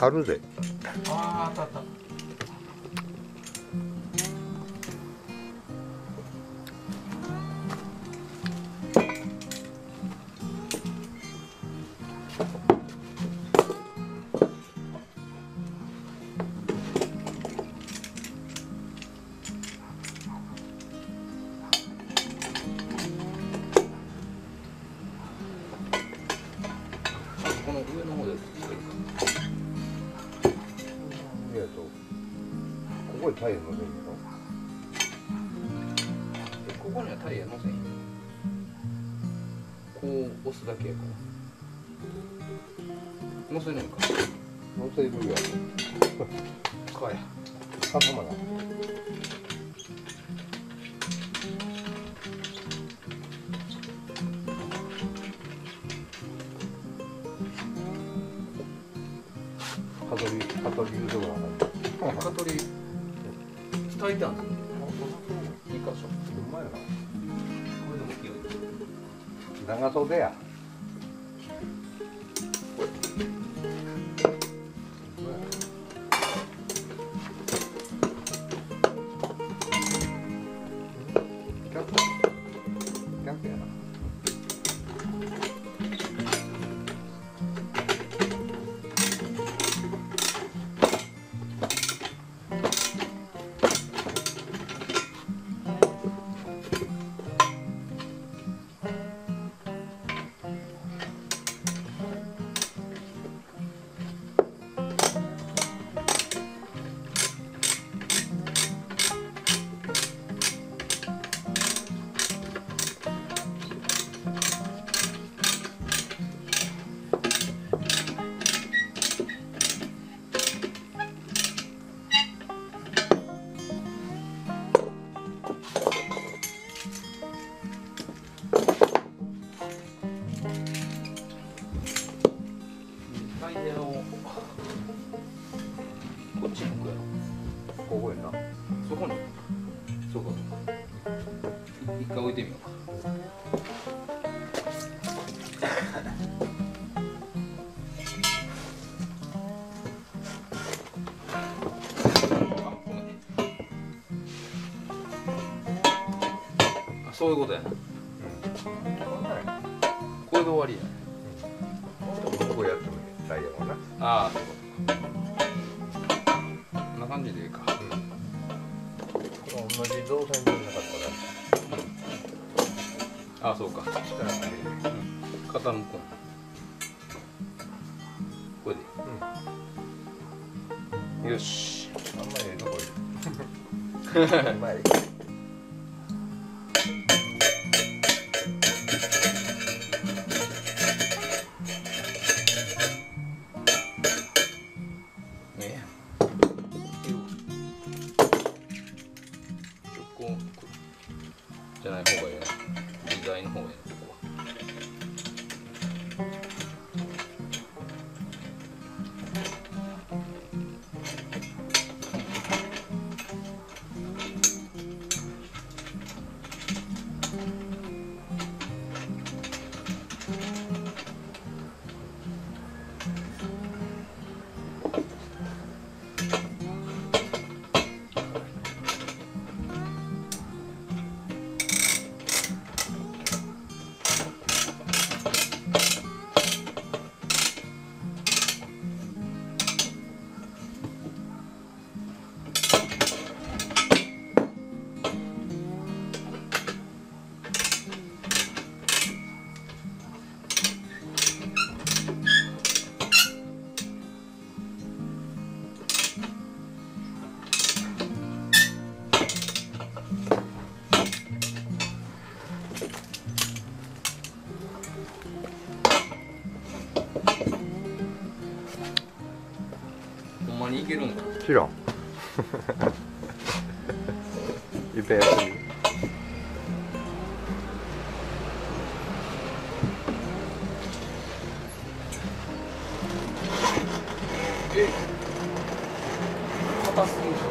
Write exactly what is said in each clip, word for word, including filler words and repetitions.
春で。 ああ、あったあった。この上の方でいやと、ここにタイヤ乗せんやろ。 ここにはタイヤ乗せんよ。こう押すだけやから。乗せねえか。 乗せるやかや。 頭が。蚊取り、蚊取り言うとこなかった。 蚊取り伝えてあんの。いいかしょ。 うまいな。 これでも清い。 長袖や。キャンプ。キャンプやな。 タイヤをこっちに置くやろ。 ここやな。 そこに。そうか。一回置いてみようか。あ、そういうことやな。これで終わりや。 ここやってもいい。タイヤはな。 ああ、そうか。こんな感じでいいか。 同じ動線でなかったら。 ああ、そうか。 したらね。 傾くん。これで。よし。 あんまりええとこいる。うまい。 ねえ。直行じゃない方がいいな。自在の方がいいな、ここは。ほんまにいけるんか。 知らん。いっぺんやってみる。 え、硬すぎる。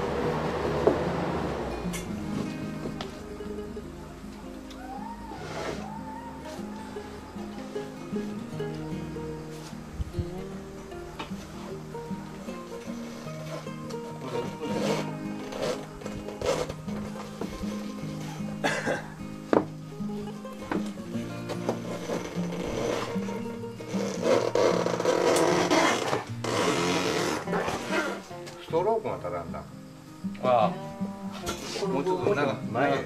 ああもうちょっと長く前長く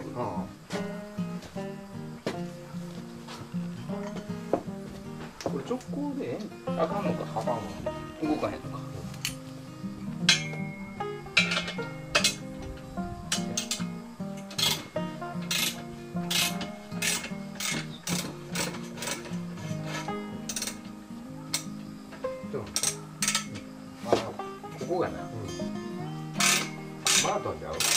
これ直行でええんあかんのかあかんわ動かへんのかでもまあここがなうんマラトンじゃううん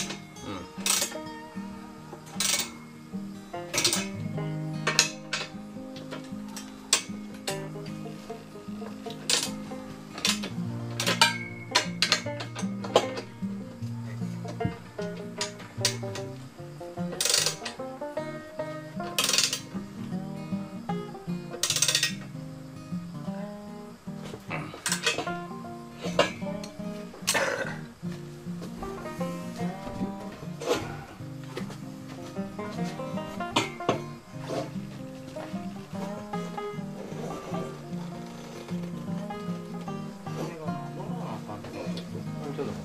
ちょっと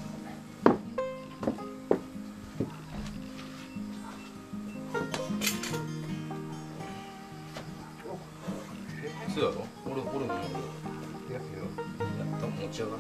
そうやろ俺俺も思うよいやけどやった持ち上がる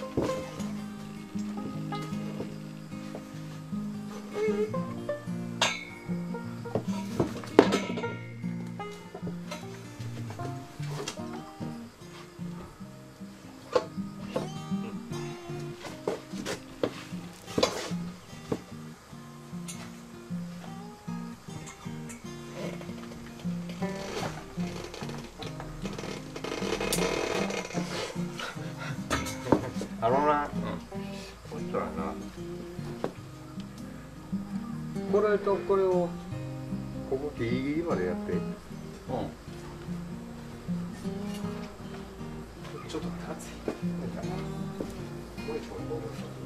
あのな、 うこしたらな、これとこれをここギリギリまでやって、 んうんちょっと待って熱い。これちょっと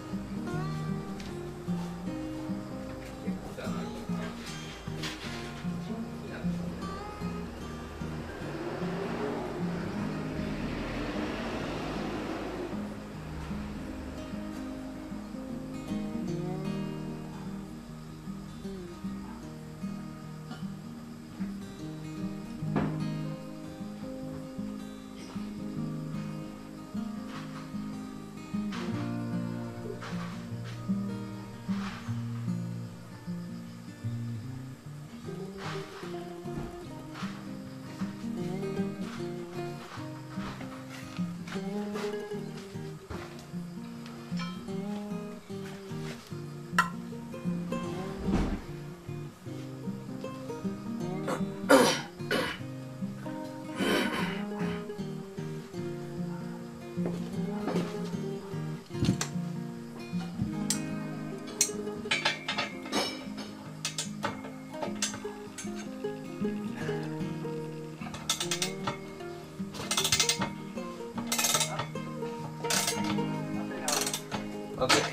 あと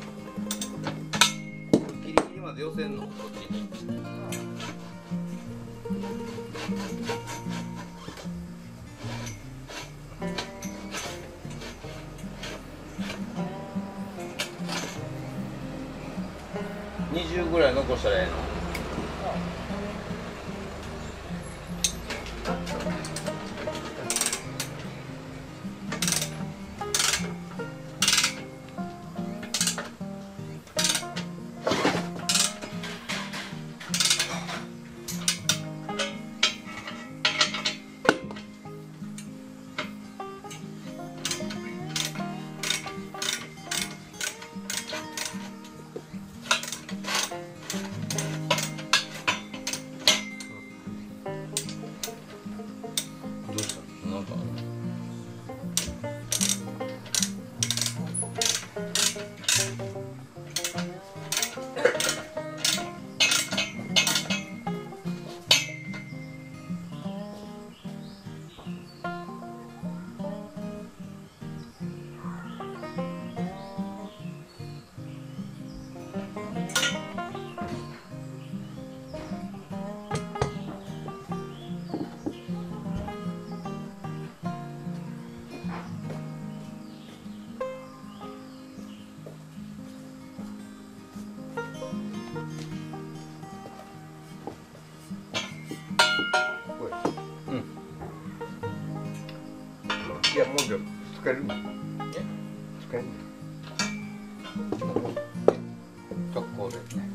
ギリギリまで寄せんのこっちににじゅうぐらい残したらええのこれうん。 いやもうじゃ使えるの？ え？ 使えるの？ 直行ですね。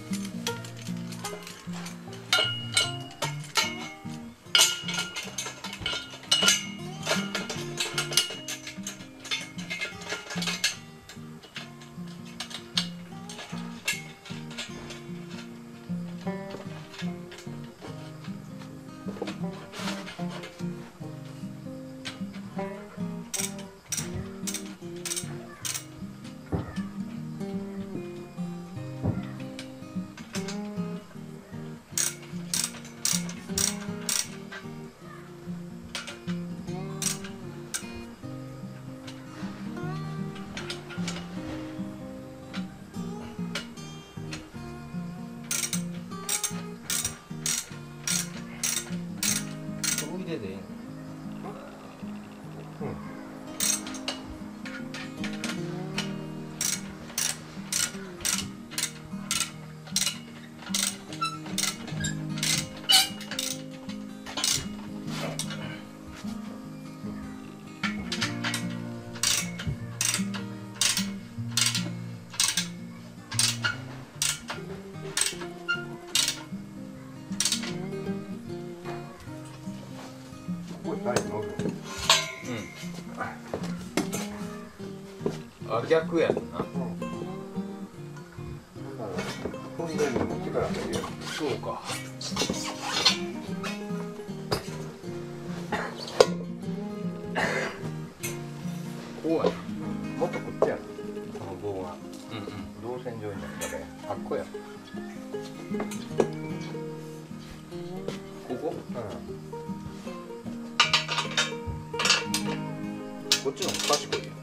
おいででいいの？ うん。これ大丈夫？ うん。あ、逆やんな。 踏んでるのも力がいるよ。 そうか。こうやな。 もっとこっちやん。この棒がうんうん。 動線上になったね。あっこや。 ここ？ うん。 こっちの方が賢いよ。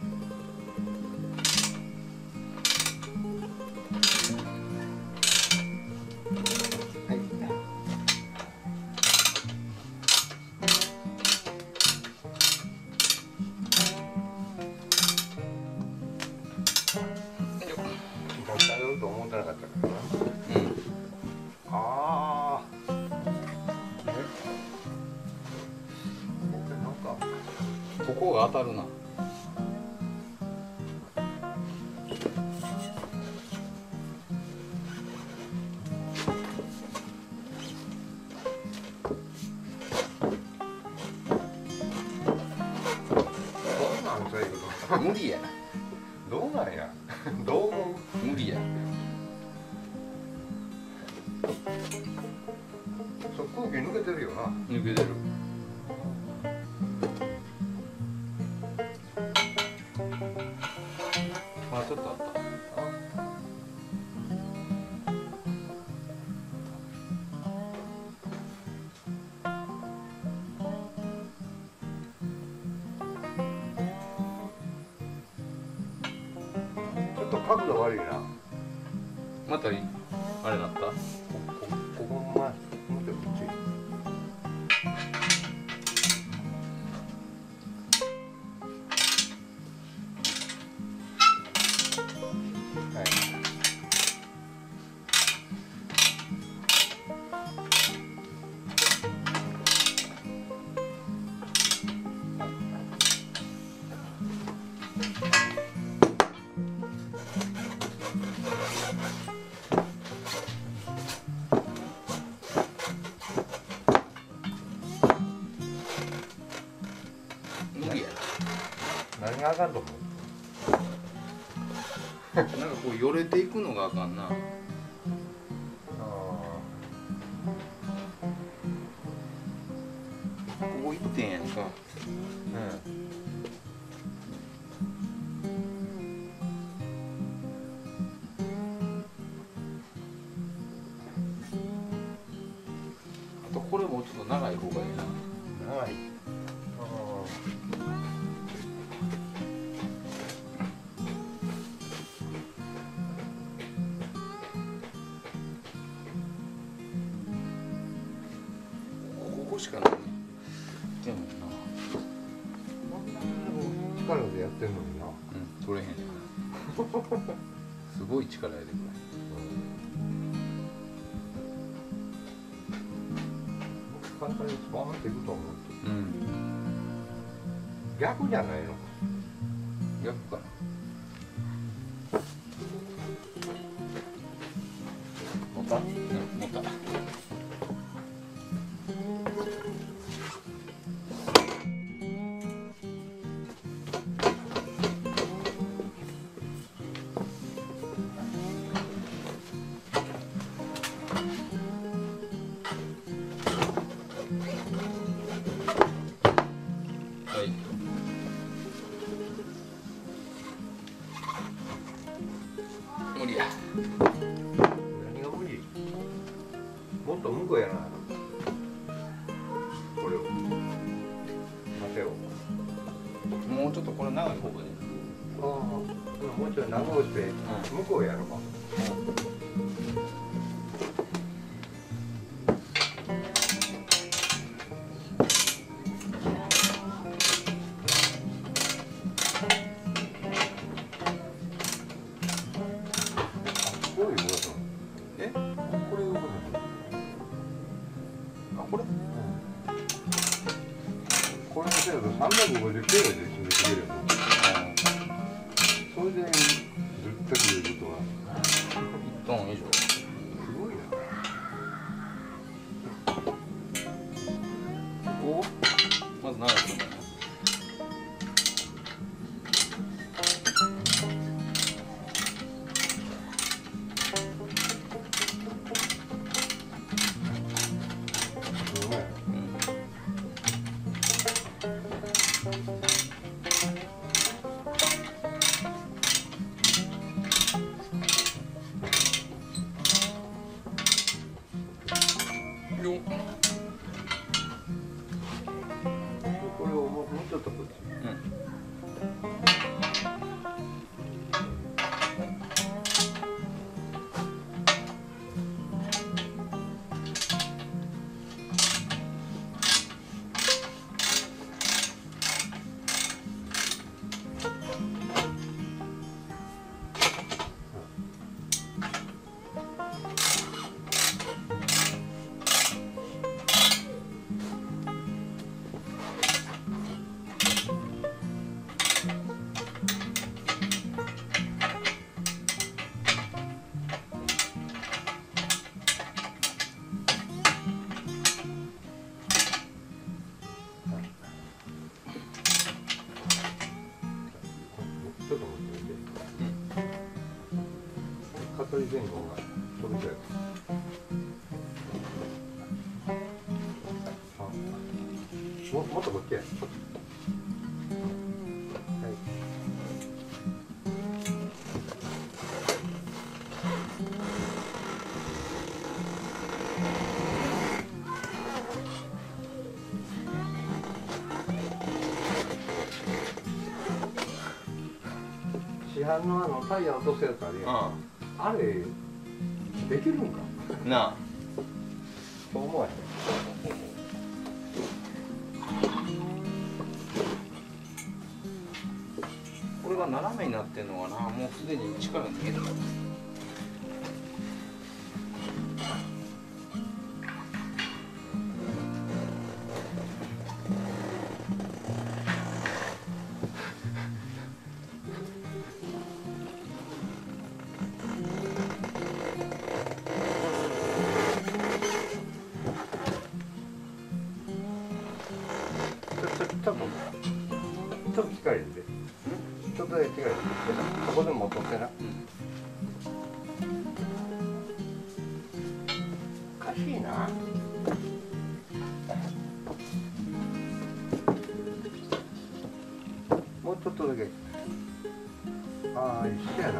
はい。もう頼ると思ってなかったからな。 うん。 ああ。え？なんかここが当たるな。 どうなんそういうこと。 無理やな。 どうなんや。どう思う？ 無理や。 そう空気抜けてるよな。 抜けてる。あ、ちょっとあった。 ちょっと角度悪いな。 またいあれなった？ ここここの前もうちょいこっち。はい。 無理や何があかんと思う？ な。なんかこうよれていくのがあかんな。 あここいってんやんか。 あ。うん。 あとこれもうちょっと長い方がいいな。 長い。あここしかないね。でもな。 あ。力でやってんのにな。 うん、取れへんねんな。すごい力やでこれ。 うん。 簡単にスポーンっていくと思う。 うん。 逆じゃないの？ 逆かな。 持った？ うん、持った。無理や。 何が無理？もっと向こうやな。これを。待てよ。 もうちょっとこれ長い方がいい。 ああ、もうちょい長押して向こうやろか。こういうこと。 え？ これいうこと。 あ、これ？ これの精度さんびゃくごじゅうキロで決めてくれるの。それでずっとくれることは。 いちトン以上。 すごいな。 ここをまず長くするんだね。 すごい。 よっ。 これをもうもうちょっとこっち。 うん。 ちょっと待ってみて。蚊取り線香が飛びちゃう。あ、ももっとこっちや。はい。市販のあのタイヤ落とすやつあるやん。 ああれできるんか？ あ。なあ。 そう思わへん。 これが斜めになってんのかな。もうすでに力が逃げてる。 ちょっとちょっとちょっと機械入れて。ちょっとだけ機械入れて。ここでも取ってな。おかしいな。もうちょっとだけ。ああ、一緒やな。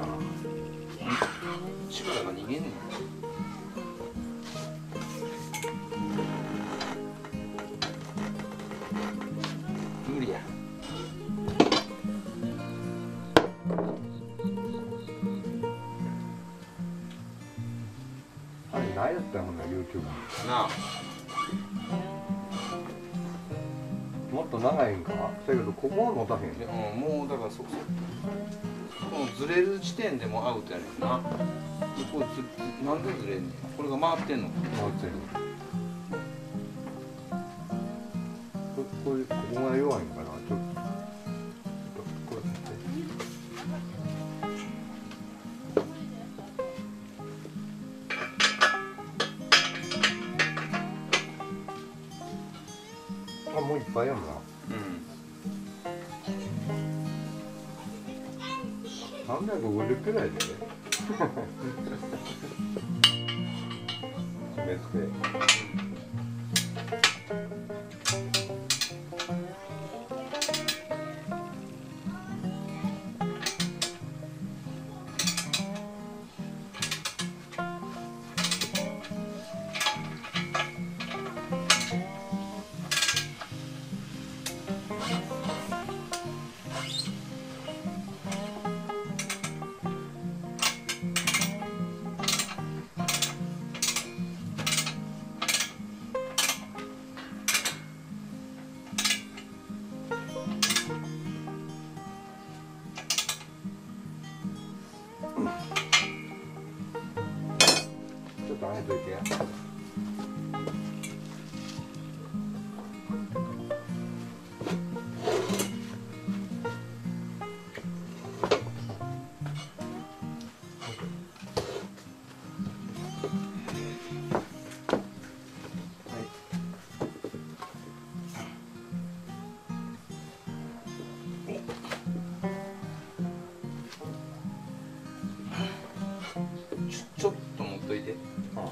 力が逃げんねん。無理や。 あれ何やったんほんな YouTube。 なあ。 もっと長いんか。だけどここは持たへん。 でうん、もうだからそここのずれる時点でもうアウトやねんな。でこれずなんでずれんねん。これが回ってんの。 回ってる。 これここが弱いのかな。ちょっとこれあ、もういっぱいやもんな。さんびゃくごじゅうくらいでね。締め付け。ちょっと上げといてや。 ちょっと持っといて。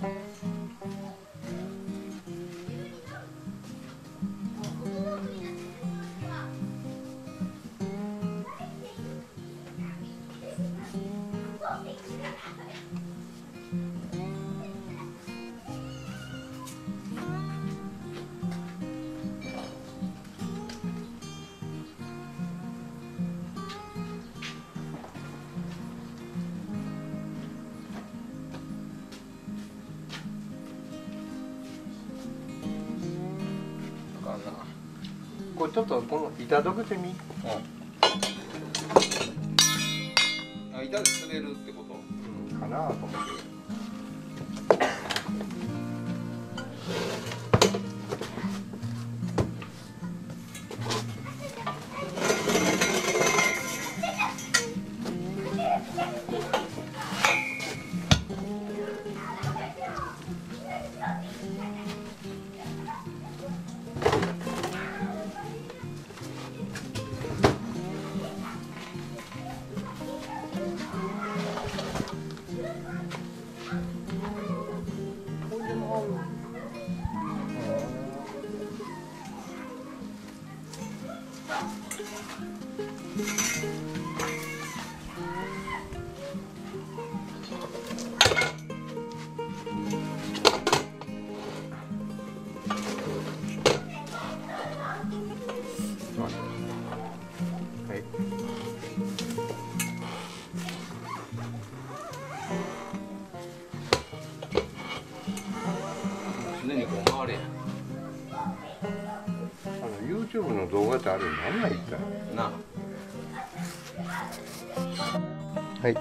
これちょっとこの板どけてみ。 あ、板で滑るってこと？ うん、かなと思って。はい。 常にこう回れ。 あの YouTube の動画ってあれ何がいいかな。 はい。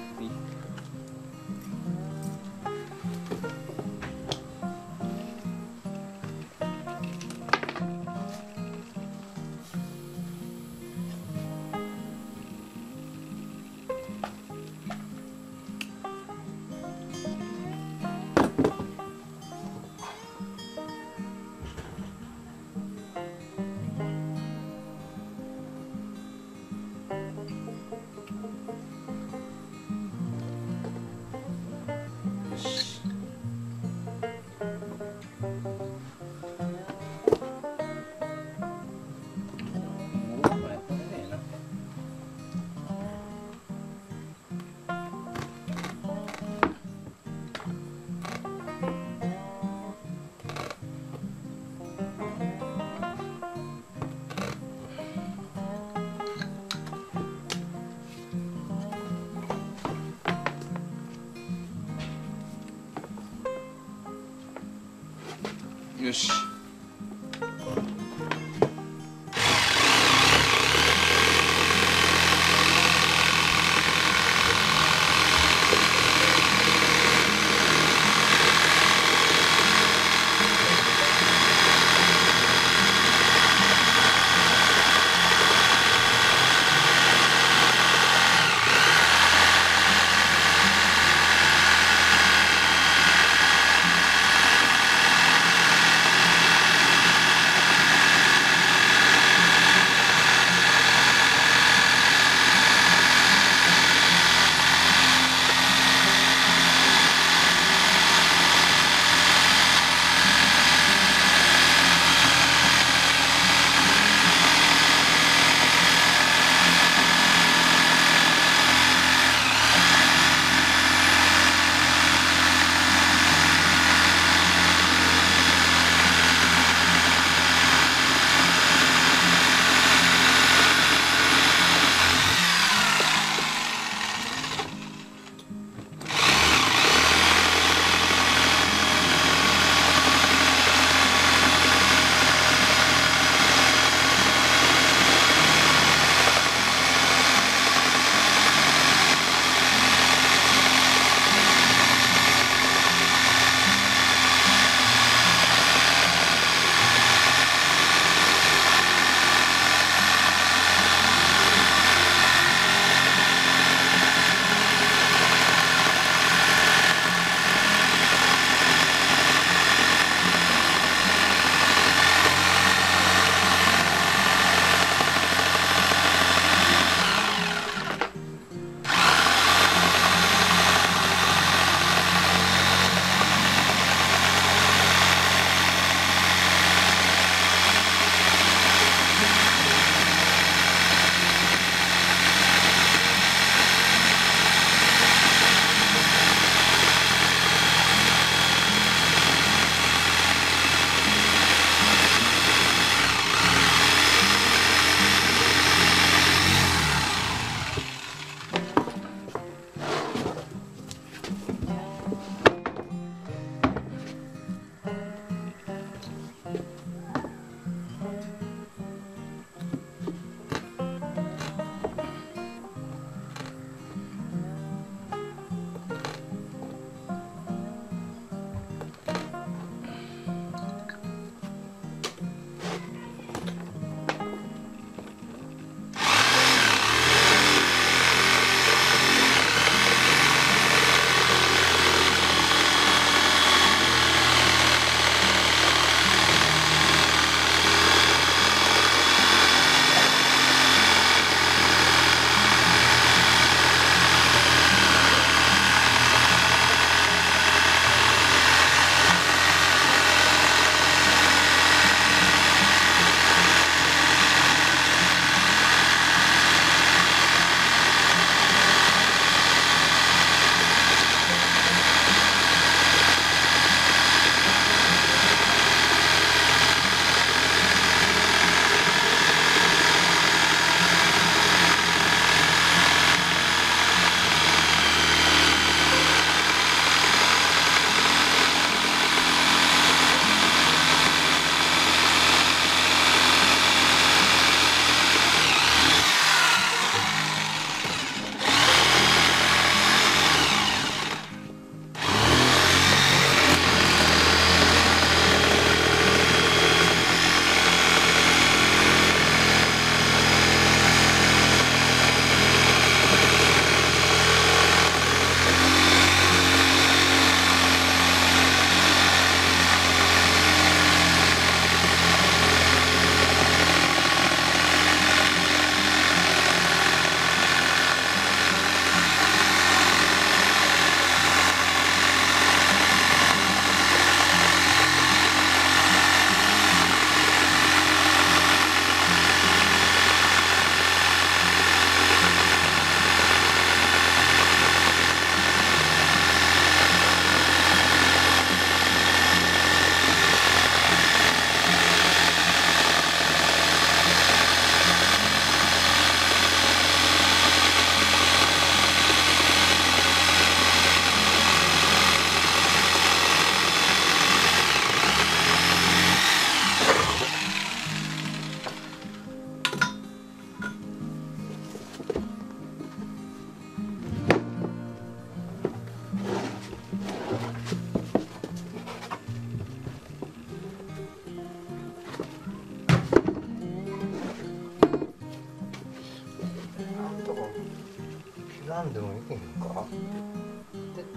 よし。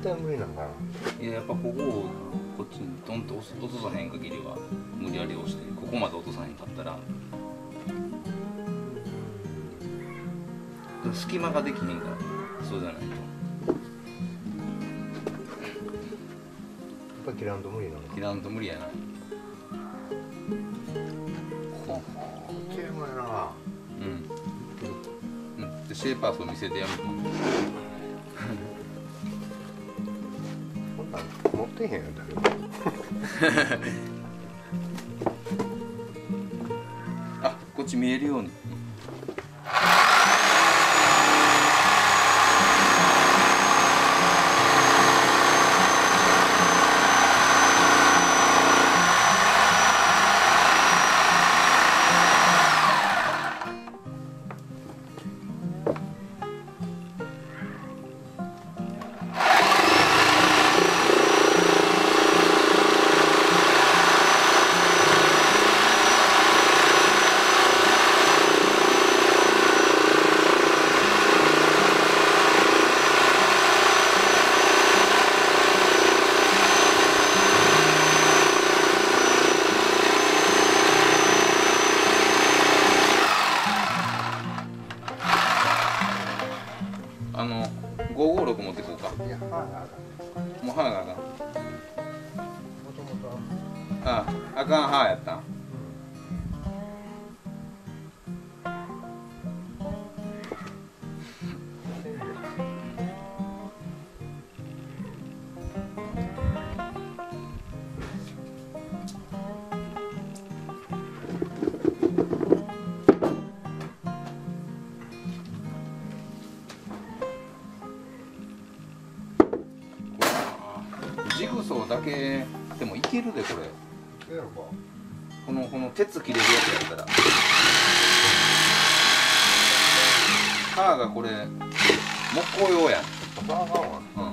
対無理なんかな。 いややっぱここをこっちにドンと落とさへん限りは無理やり押してここまで落とさへんかったら隙間ができへんからそうじゃないと。 やっぱ切らんと無理なの。 切らんと無理やな。 ほほきれいもやな。 うん、うん、でシェーパースを見せてやるとこんなん持ってへんやんだけどあ、こっち見えるように。あのごーごーろく持ってこうか。 いや歯があかん。 もう歯があかん。 もともとああ、あかん歯やったん。ジグソーだけでもいけるでこれ。 そうやろか。 このこの鉄切れるやつやったら。歯がこれ木工用やん。 あかんあかんわ。 うん。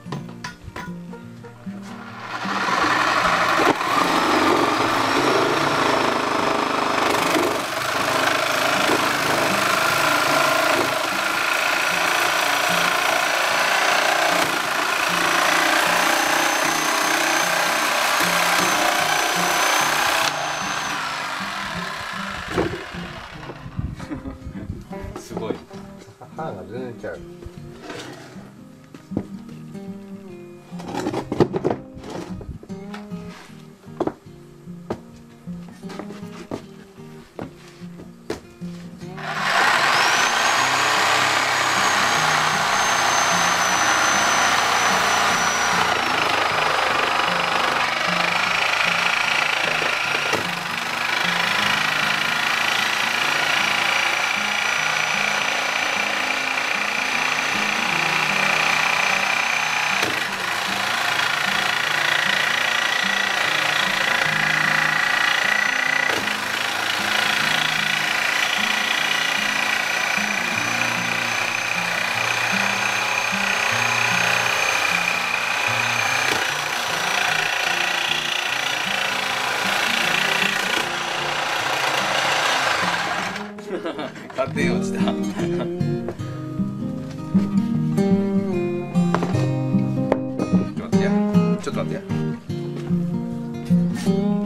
すごい。 歯が全然ちゃう。勝手に落ちた。ちょっと待ってや。ちょっと待ってや。